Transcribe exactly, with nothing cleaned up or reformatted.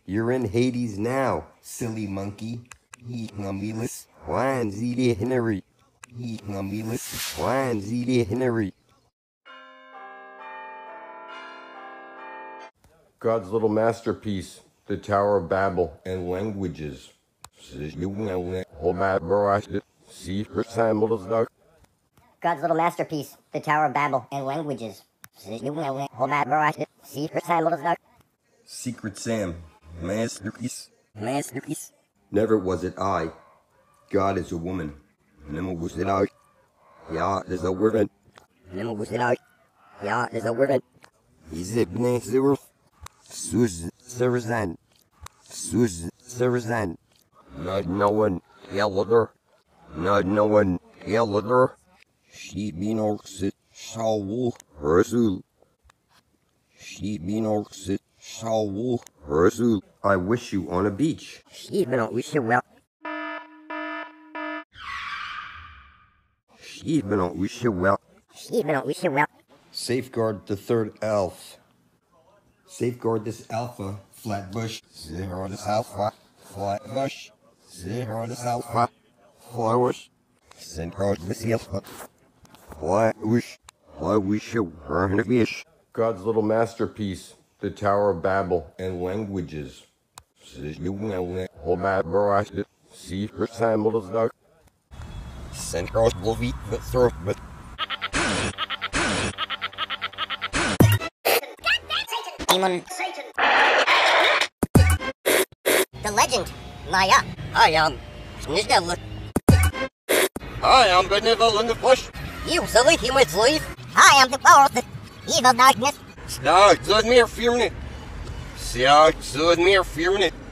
You're in Hades now, silly monkey. He ngumbilis. Wan zidi hinari. He ngumbilis. Wan zidi hinari. God's little masterpiece, the Tower of Babel and languages. God's little masterpiece, the Tower of Babel and languages. Secret Sam, masterpiece. Masterpiece. Never was it I. God is a woman. Never was it I. Ja, is a woman. Never was it I. Ja, is a woman. He's a bnei Sus Serzan. Sus Serzan. Not no one elder. Not no one elder. She be no sit Saul Rasul. She be no sit Saul Rasul. I wish you on a beach. She be no wish you well. She be no wish you well. She be no wish you well. Safeguard the third elf. Safeguard this alpha, Flatbush. Zero this alpha, Flatbush. Zero this alpha, Flatbush. Safeguard this alpha, Flatbush. Flatbush, Flatbush. God's little masterpiece, the Tower of Babel and languages. Safeguard the third elf. Demon. Satan. The legend. Maya. I am. Snizella. I am benevolent in the flesh. You silly human slave. I am the power of the evil darkness. Start, so it's mere fearing it. Start, so it's mere fearing it.